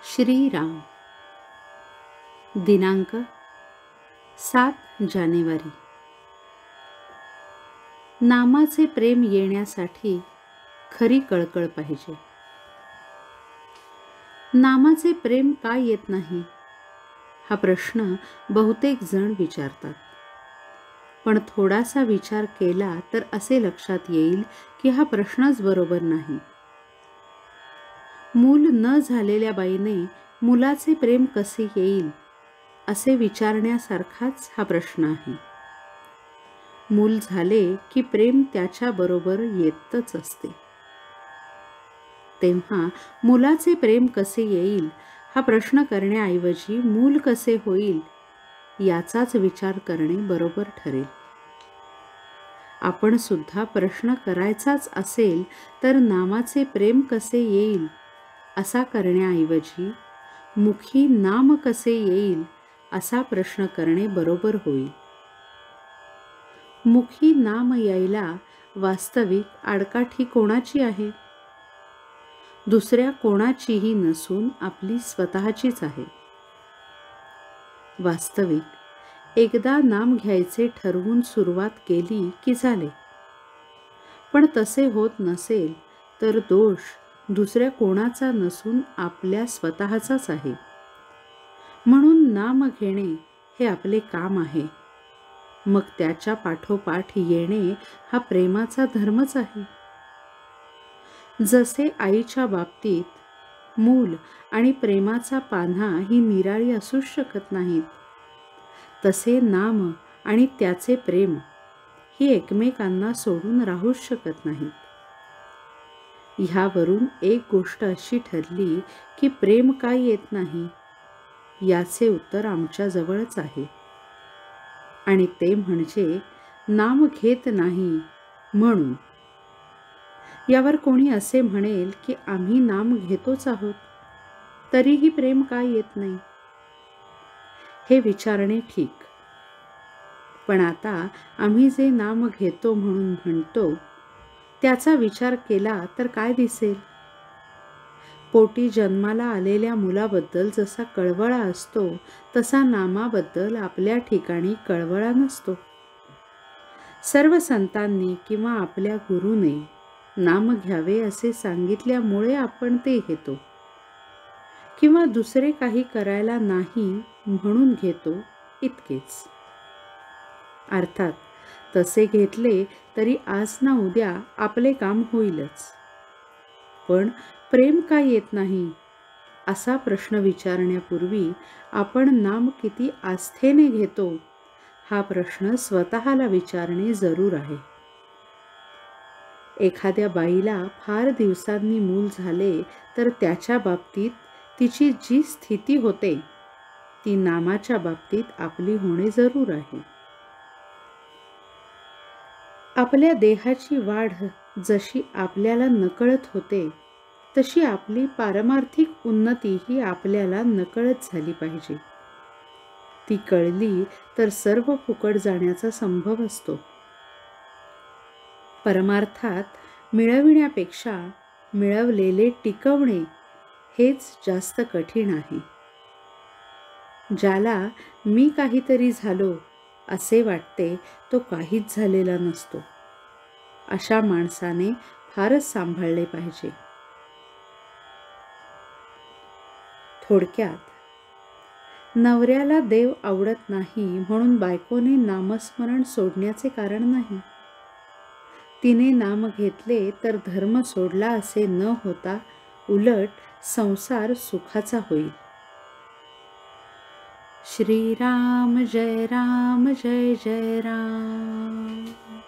श्रीराम दिनांक 7 जानेवारी। नामाचे प्रेम येण्यासाठी खरी कळकळ पाहिजे। नामाचे प्रेम का येत नाही हा प्रश्न बहुतेक जण विचारतात, पण थोडासा विचार केला तर असे लक्षात येईल की हा प्रश्नच बरोबर नाही। मूल न झालेल्या बाईने मुलाचे प्रेम कसे येईल असे विचारण्यासारखाच हा प्रश्न आहे। मूल झाले की प्रेम त्याच्या बरोबर येतच असते। तेव्हा मुलाचे प्रेम कसे येईल हा प्रश्न करण्याऐवजी मूल कसे होईल याचाच विचार करणे बरोबर ठरेल। आपण सुद्धा प्रश्न करायचाच असेल तर नामाचे प्रेम कसे येईल असा करण्याऐवजी मुखी नाम कसे येईल असा प्रश्न करणे बरोबर होईल। मुखी नाम यायला वास्तविक आडकाठी कोणाची आहे? दुसऱ्या कोणाचीही नसून आपली स्वतःचीच आहे। वास्तविक एकदा नाम घ्यायचे ठरवून सुरुवात केली की झाले, पण तसे होत नसेल तर दोष दुसऱ्या कोणाचा नसून आपल्या स्वतःचाच आहे। म्हणून नाम घेणे हे आपले काम आहे, मग त्याच्या पाठोपाठ येणे हा प्रेमाचा धर्मच आहे। जसे आईच्या बाबतीत मूल आणि प्रेमाचा पान्हा ही निराळी असू शकत नाहीत, तसे नाम आणि त्याचे प्रेम ही एकमेकांना सोडून राहू शकत नाहीत। ह्यावरून एक गोष्ट अशी ठरली की प्रेम का येत नाही याचे उत्तर आमच्या जवळच आहे, आणि ते म्हणजे नाम घेत नाही म्हणून। यावर कोणी असे म्हणेल की आम्ही नाम घेतोच आहोत, तरीही प्रेम का येत नाही? हे विचारणे ठीक, पण आता आम्ही जे नाम घेतो म्हणून म्हणतो त्याचा विचार केला तर काय दिसेल? पोटी जन्माला आलेल्या मुलाबद्दल जसा कळवळा असतो तसा नामाबद्दल आपल्या ठिकाणी कळवळा नसतो। सर्व संतांनी किंवा आपल्या गुरुने नाम घ्यावे असे सांगितल्यामुळे आपण ते घेतो, किंवा दुसरे काही करायला नाही म्हणून घेतो इतकेच। अर्थात तसे घेतले तरी आज ना उद्या आपले काम होईलच, पण प्रेम का येत नाही असा प्रश्न विचारण्यापूर्वी आपण नाम किती आस्थेने घेतो हा प्रश्न स्वतःला विचारणे जरूर आहे। एखाद्या बाईला फार दिवसांनी मूल झाले तर त्याच्या बाबतीत तिची जी स्थिती होते ती नामाच्या बाबतीत आपली होणे जरूर आहे। आपल्या देहाची वाढ जशी आपल्याला नकळत होते तशी आपली पारमार्थिक उन्नती ही आपल्याला नकळत झाली पाहिजे। ती कळली तर सर्व फुकट जाण्याचा संभव असतो। परमार्थात मिळविण्यापेक्षा मिळवलेले टिकवणे हेच जास्त कठीण आहे। ज्याला मी काहीतरी झालो असे वाटते तो काहीच झालेला नसतो। अशा माणसाने फारच सांभाळले पाहिजे। थोडक्यात, नवऱ्याला देव आवडत नाही म्हणून बायकोने नामस्मरण सोडण्याचे कारण नाही। तिने नाम घेतले तर धर्म सोडला असे न होता उलट संसार सुखाचा होईल। श्रीराम जय राम जय जय राम।